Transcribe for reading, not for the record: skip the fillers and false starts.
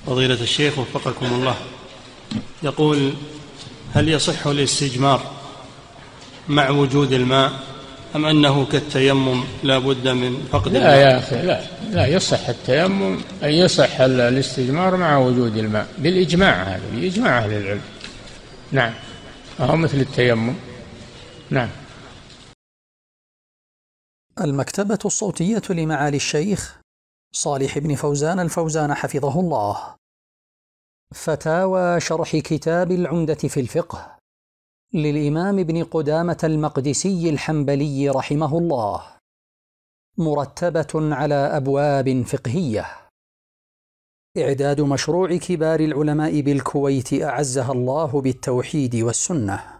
فضيلة الشيخ وفقكم الله، يقول: هل يصح الاستجمار مع وجود الماء أم أنه كالتيمم لا بد من فقد الماء؟ لا يا أخي، لا يصح التيمم، أي يصح الاستجمار مع وجود الماء بالإجماع، هذا بإجماع أهل العلم. نعم، هو مثل التيمم. نعم. المكتبة الصوتية لمعالي الشيخ صالح بن فوزان الفوزان حفظه الله. فتاوى شرح كتاب العمدة في الفقه للإمام ابن قدامة المقدسي الحنبلي رحمه الله، مرتبة على أبواب فقهية. إعداد مشروع كبار العلماء بالكويت أعزها الله بالتوحيد والسنة.